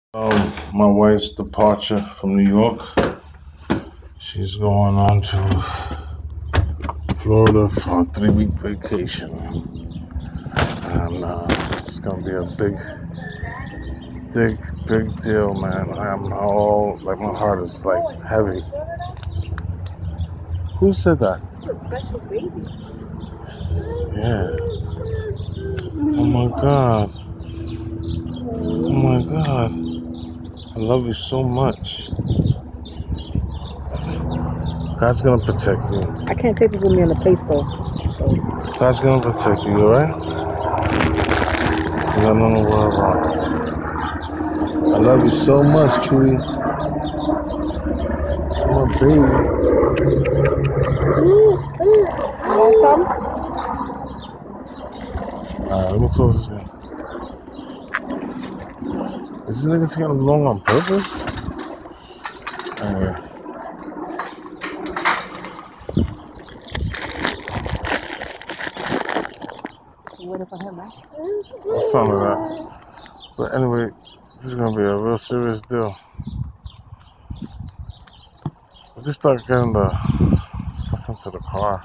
My wife's departure from New York. She's going on to Florida for a 3-week vacation. And it's going to be a big deal, man. I'm all, like, my heart is, like, heavy. Who said that? She's a special baby. Yeah. Oh, my God. Oh, my God. I love you so much. God's gonna protect you. I can't take this with me on the place though. So. God's gonna protect you, alright? You got nothing to worry about. I love you so much, Chewy. My baby. You want some? Alright, let me close this guy. Is this nigga taking him long on purpose? Anyway. You waiting for him, man? Something like that. But anyway, this is gonna be a real serious deal. We can start getting the stuff into the car.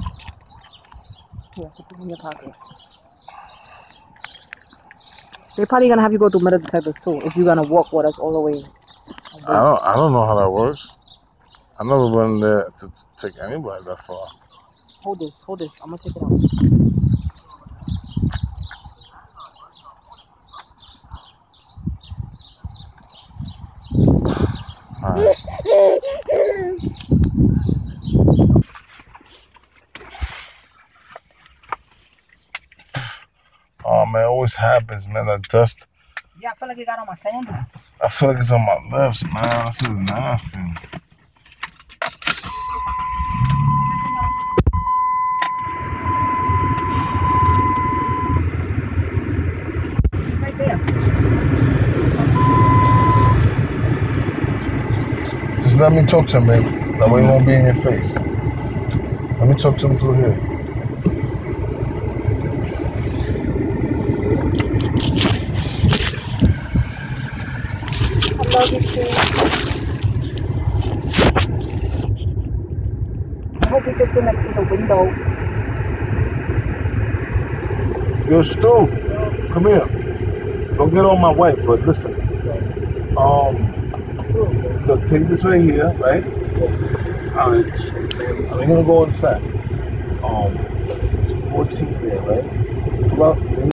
Here, put this in your pocket. They're probably gonna have you go through metal detectors too if you're gonna walk with us all the way. I don't know how that works. I never went there to take anybody that far. Hold this. I'm gonna take it out. Alright. Oh man, it always happens, man. That dust. Yeah, I feel like it got on my sandals. I feel like it's on my lips, man. This is nasty. Right there. Just let me talk to him, baby. That way he won't be in your face. Let me talk to him through here. I love you too. I hope we can sit next to the window. Yo, Stu, come here. Don't get on my wife, but listen. Look, take this right here, right? Alright. I'm gonna go inside. 14 there, right? About